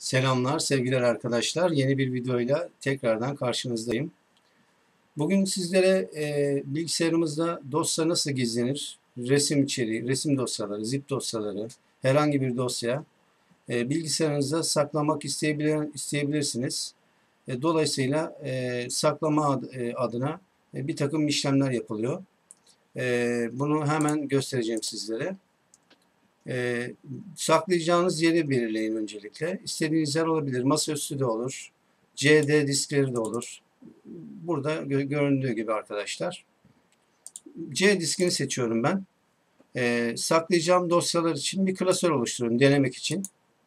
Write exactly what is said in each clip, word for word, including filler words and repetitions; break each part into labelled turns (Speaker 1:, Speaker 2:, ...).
Speaker 1: Selamlar, sevgiler arkadaşlar. Yeni bir videoyla tekrardan karşınızdayım. Bugün sizlere e, bilgisayarımızda dosya nasıl gizlenir, resim içeriği, resim dosyaları, zip dosyaları, herhangi bir dosya e, bilgisayarınızda saklamak isteyebilir, isteyebilirsiniz. E, dolayısıyla e, saklama ad, e, adına e, bir takım işlemler yapılıyor. E, bunu hemen göstereceğim sizlere. E, saklayacağınız yeri belirleyin öncelikle. İstediğiniz yer olabilir. Masaüstü de olur. C D diskleri de olur. Burada gö göründüğü gibi arkadaşlar. C diskini seçiyorum ben. E, saklayacağım dosyalar için bir klasör oluşturuyorum denemek için.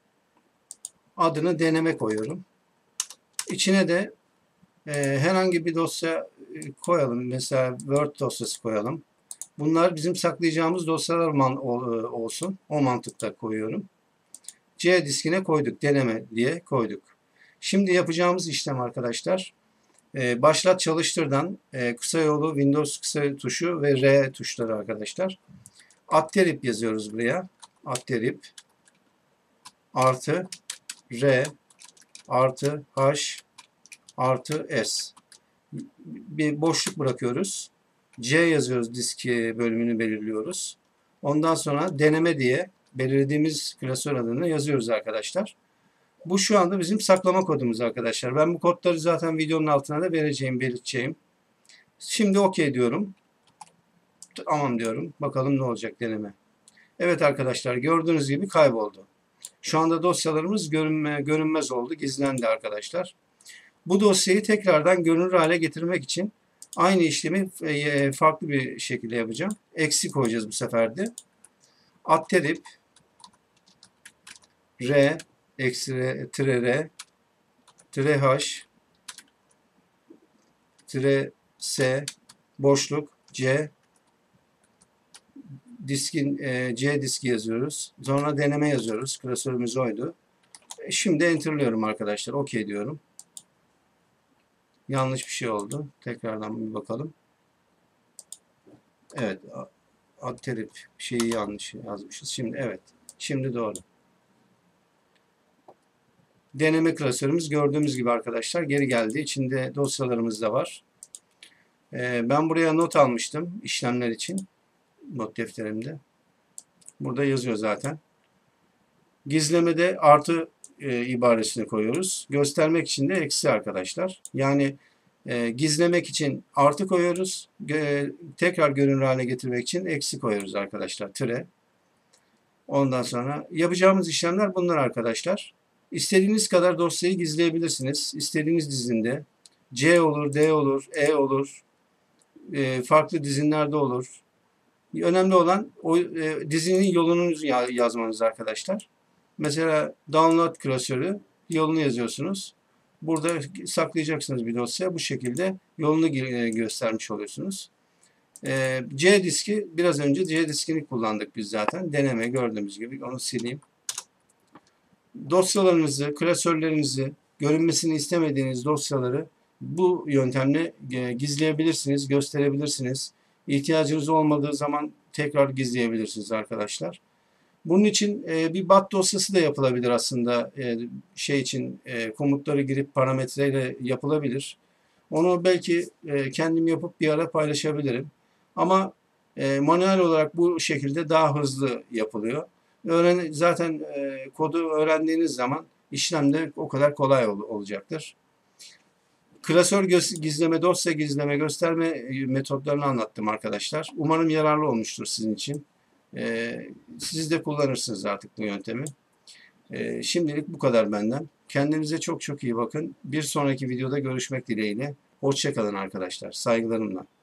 Speaker 1: Adını deneme koyuyorum. İçine de e, herhangi bir dosya koyalım. Mesela Word dosyası koyalım. Bunlar bizim saklayacağımız dosyalar olsun. O mantıkla koyuyorum. C diskine koyduk. Deneme diye koyduk. Şimdi yapacağımız işlem arkadaşlar. E, başlat çalıştırdan e, kısa yolu Windows kısa tuşu ve R tuşları arkadaşlar. Atterip yazıyoruz buraya. Atterip artı R artı H artı S. Bir boşluk bırakıyoruz. C yazıyoruz, disk bölümünü belirliyoruz. Ondan sonra deneme diye belirlediğimiz klasör adını yazıyoruz arkadaşlar. Bu şu anda bizim saklama kodumuz arkadaşlar. Ben bu kodları zaten videonun altına da vereceğim, belirteceğim. Şimdi OK diyorum. Tamam diyorum. Bakalım ne olacak deneme. Evet arkadaşlar, gördüğünüz gibi kayboldu. Şu anda dosyalarımız görünme, görünmez oldu. Gizlendi arkadaşlar. Bu dosyayı tekrardan görünür hale getirmek için aynı işlemi farklı bir şekilde yapacağım. Eksi koyacağız bu sefer de. Atterip R eksi R tire R tire H tire S boşluk C diskin e, C diski yazıyoruz. Sonra deneme yazıyoruz. Klasörümüz oydu. E, şimdi enterlıyorum arkadaşlar. OK diyorum. Yanlış bir şey oldu. Tekrardan bir bakalım. Evet. Atterip şeyi yanlış yazmışız. Şimdi evet. Şimdi doğru. Deneme klasörümüz gördüğümüz gibi arkadaşlar geri geldi. İçinde dosyalarımız da var. Ee, ben buraya not almıştım işlemler için. Not defterimde. Burada yazıyor zaten. Gizlemede artı e, ibaresini koyuyoruz. Göstermek için de eksi arkadaşlar. Yani e, gizlemek için artı koyuyoruz. E, tekrar görünür hale getirmek için eksi koyuyoruz arkadaşlar. Tire. Ondan sonra yapacağımız işlemler bunlar arkadaşlar. İstediğiniz kadar dosyayı gizleyebilirsiniz. İstediğiniz dizinde. C olur, D olur, E olur. E, farklı dizinlerde olur. Önemli olan o e, dizinin yolunu yazmanız arkadaşlar. Mesela download klasörü yolunu yazıyorsunuz. Burada saklayacaksınız bir dosya. Bu şekilde yolunu göstermiş oluyorsunuz. E, C diski biraz önce C diskini kullandık biz zaten. Deneme gördüğümüz gibi. Onu sileyim. Dosyalarınızı, klasörlerinizi, görünmesini istemediğiniz dosyaları bu yöntemle gizleyebilirsiniz, gösterebilirsiniz. İhtiyacınız olmadığı zaman tekrar gizleyebilirsiniz arkadaşlar. Bunun için bir bat dosyası da yapılabilir aslında. Şey için komutları girip parametreyle yapılabilir. Onu belki kendim yapıp bir ara paylaşabilirim. Ama manuel olarak bu şekilde daha hızlı yapılıyor. Öğren zaten e, kodu öğrendiğiniz zaman işlem de o kadar kolay ol olacaktır. Klasör gizleme, dosya gizleme, gösterme metotlarını anlattım arkadaşlar. Umarım yararlı olmuştur sizin için. E, siz de kullanırsınız artık bu yöntemi. E, şimdilik bu kadar benden. Kendinize çok çok iyi bakın. Bir sonraki videoda görüşmek dileğiyle. Hoşça kalın arkadaşlar. Saygılarımla.